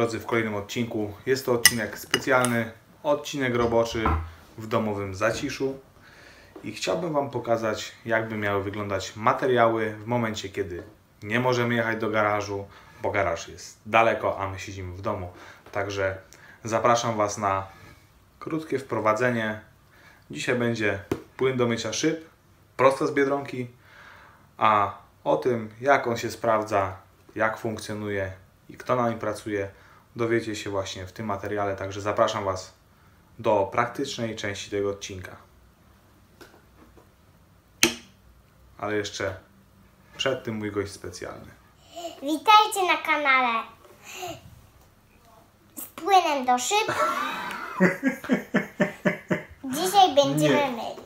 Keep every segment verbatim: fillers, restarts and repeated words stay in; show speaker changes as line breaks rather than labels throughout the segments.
drodzy, w kolejnym odcinku. Jest to odcinek specjalny, odcinek roboczy w domowym zaciszu. I chciałbym Wam pokazać, jakby miały wyglądać materiały w momencie, kiedy nie możemy jechać do garażu, bo garaż jest daleko, a my siedzimy w domu. Także zapraszam Was na krótkie wprowadzenie. Dzisiaj będzie płyn do mycia szyb, prosto z Biedronki, a o tym, jak on się sprawdza, jak funkcjonuje i kto na nim pracuje, dowiecie się właśnie w tym materiale. Także zapraszam Was do praktycznej części tego odcinka. Ale jeszcze przed tym mój gość specjalny.
Witajcie na kanale z płynem do szyb. Dzisiaj będziemy
Nie.
myli.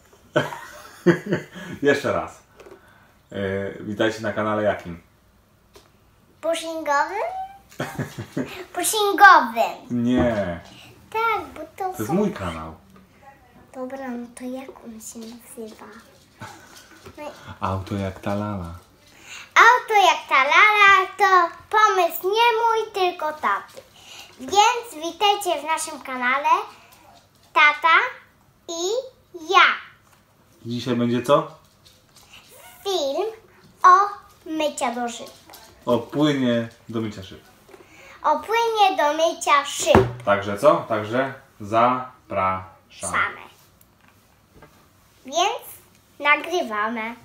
Jeszcze raz. Yy, witajcie na kanale jakim?
Pushingowym? Pushingowym.
Nie,
Tak, bo to
to jest
są...
mój kanał.
Dobra, no to jak on się nazywa? No i...
Auto jak ta lala.
Auto jak ta lala to pomysł nie mój, tylko taty. Więc witajcie w naszym kanale tata i ja.
Dzisiaj będzie co?
Film o mycia do szyb.
O płynie do mycia szyb.
O płynie do mycia szyb.
Także co? Także zapraszam.
Same. Więc nagrywamy.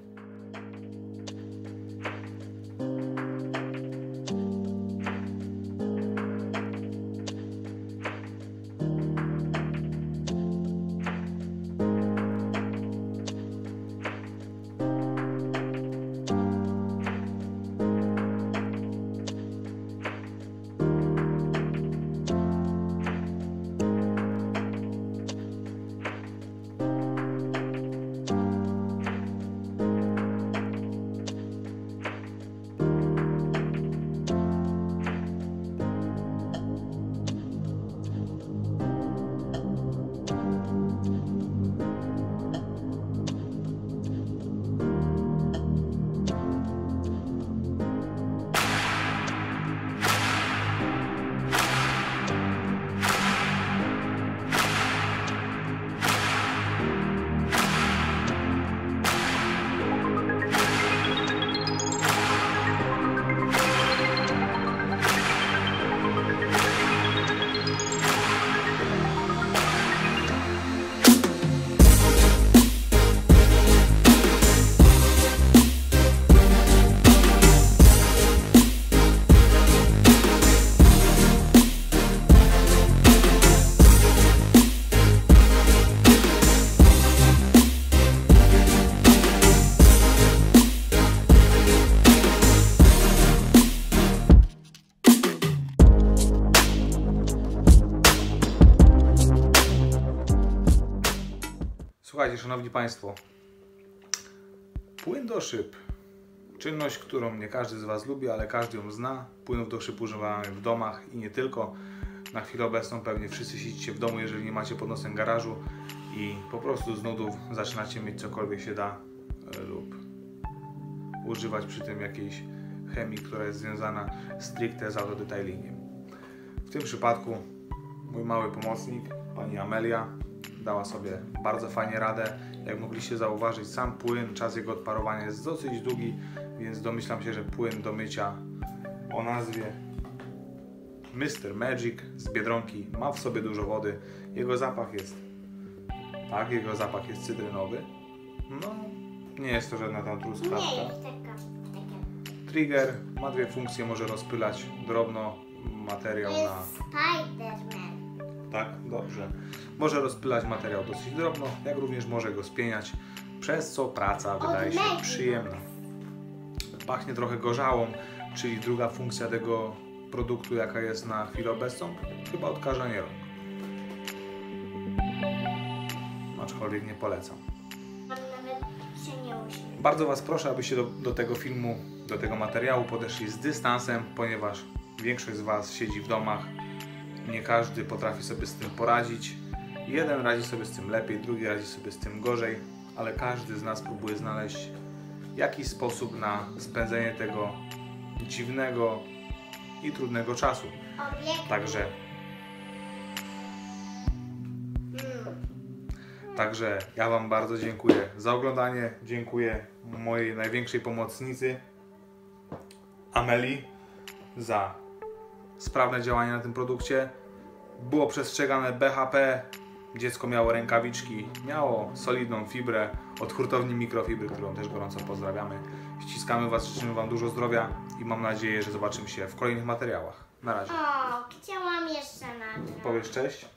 Słuchajcie, szanowni Państwo, płyn do szyb. Czynność, którą nie każdy z Was lubi, ale każdy ją zna. Płynów do szyb używamy w domach i nie tylko. Na chwilę obecną pewnie wszyscy siedzicie w domu, jeżeli nie macie pod nosem garażu i po prostu z nudów zaczynacie mieć cokolwiek się da lub używać przy tym jakiejś chemii, która jest związana stricte z autodetailingiem. W tym przypadku mój mały pomocnik, pani Amelia, dała sobie bardzo fajnie radę. Jak mogliście zauważyć, sam płyn, czas jego odparowania jest dosyć długi, więc domyślam się, że płyn do mycia o nazwie mister Magic z Biedronki ma w sobie dużo wody. Jego zapach jest, tak, jego zapach jest cytrynowy. No, nie jest to żadna tam truskawka.
Nie jest taka, taka.
Trigger ma dwie funkcje, może rozpylać drobno materiał
To
na...
jest Spiderman.
Tak, dobrze. Może rozpylać materiał dosyć drobno, jak również może go spieniać, przez co praca wydaje się przyjemna. Pachnie trochę gorzałą, czyli druga funkcja tego produktu, jaka jest na chwilę obecną, chyba odkażanie rąk. Aczkolwiek nie polecam.
Nawet się nie uśmiech.
Bardzo Was proszę, abyście do, do tego filmu, do tego materiału podeszli z dystansem, ponieważ większość z Was siedzi w domach. Nie każdy potrafi sobie z tym poradzić. Jeden radzi sobie z tym lepiej, drugi radzi sobie z tym gorzej, ale każdy z nas próbuje znaleźć jakiś sposób na spędzenie tego dziwnego i trudnego czasu.
Obiekt.
Także,
Mm.
także ja Wam bardzo dziękuję za oglądanie. Dziękuję mojej największej pomocnicy Ameli za sprawne działanie na tym produkcie. Było przestrzegane B H P, dziecko miało rękawiczki, miało solidną fibrę od hurtowni Mikrofibry, którą też gorąco pozdrawiamy. Ściskamy Was, życzymy Wam dużo zdrowia i mam nadzieję, że zobaczymy się w kolejnych materiałach. Na razie.
O, chciałam jeszcze na to.
Powiesz cześć?